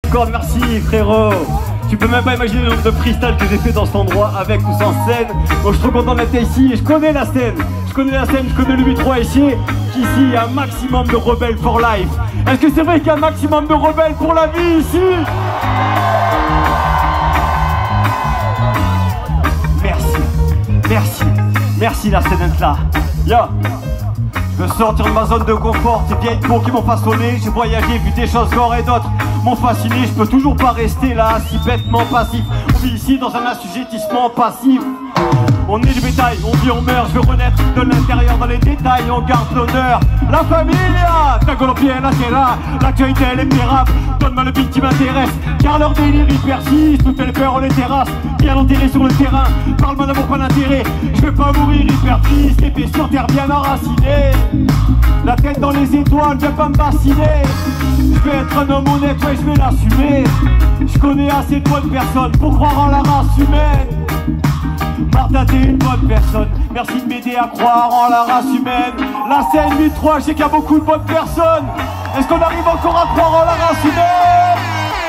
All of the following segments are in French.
Discord, merci frérot. Tu peux même pas imaginer le nombre de freestyle que j'ai fait dans cet endroit avec ou sans scène. Donc je suis trop content d'être ici et je connais la scène. Je connais le 8-3 ici. Qu'ici il y a un maximum de rebelles for life. Est-ce que c'est vrai qu'il y a un maximum de rebelles pour la vie ici? Merci la scène d'être là. Yo, je veux sortir de ma zone de confort. Ces vieilles peaux qui m'ont façonné. J'ai voyagé, vu des choses gore et d'autres m'ont fasciné. Je peux toujours pas rester là, si bêtement passif. On vit ici dans un assujettissement passif. On est du bétail, on vit, on meurt, je veux renaître de l'intérieur dans les détails, on garde l'honneur. La familia, ta colombienne, la terra, l'actualité elle est pérable, donne-moi le beat qui m'intéresse, car leur délire il persiste, toutes les peurs on les terrasse, bien enterré sur le terrain, parle-moi d'amour pas d'intérêt, je vais pas mourir hyper triste, épée sur terre bien enracinée, la tête dans les étoiles, viens pas me bassiner, je vais être un homme honnête, ouais je vais l'assumer, je connais assez de bonnes personnes pour croire en la race humaine. Martha, t'es une bonne personne. Merci de m'aider à croire en la race humaine. La scène 8-3, je sais qu'il y a beaucoup de bonnes personnes. Est-ce qu'on arrive encore à croire en la race humaine?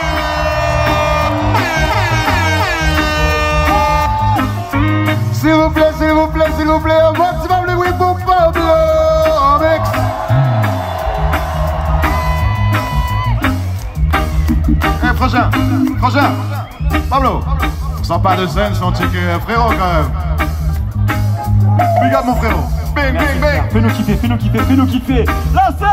S'il vous plaît, s'il vous plaît, s'il vous plaît, un maximum de bruit pour Pablo Amex. Eh, frangin, Pablo. Sans pas de scène, sans checker frérot quand même. Big up mon frérot. Bing, bing, bing. Fais-nous kiffer, fais-nous kiffer, fais-nous kiffer. La scène!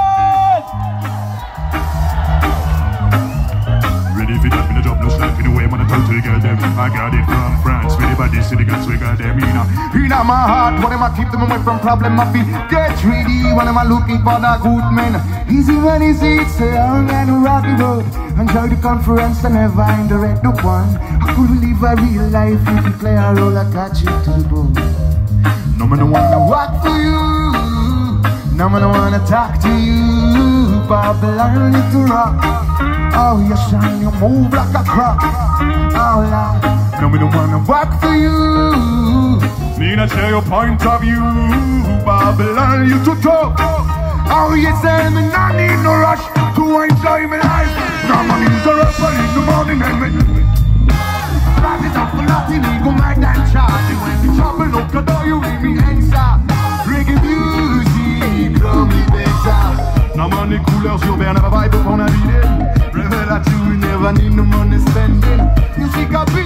Ready for that, in the job, no slack in the way, man, I tell to the girl them. I got it from France, with the body, see the guns, we got them, in my heart, when I keep them away from problem, I feel get ready when I'm looking for the good men. Easy when easy, it's a young and rocky road. Enjoy the conference and never in the red one. I could live a real life if you play a role, I catch you to the bone. No man wanna walk for you, no man wanna talk to you. Babylon need to rock. Oh, you shine, you move like a clock. Oh, Lord, no man wanna walk for you. Need to share your point of view. Babylon you to talk. Oh, yes, and I need no rush to enjoy my life. No money is a rush, but in the morning and when that is up for nothing, you go mad and charge. When the trouble look at all, you read me answer. Reggae music, drum me better. No money, couleurs urbaines, never vibe pour la vie. Revel at you, never need no money spending. Music a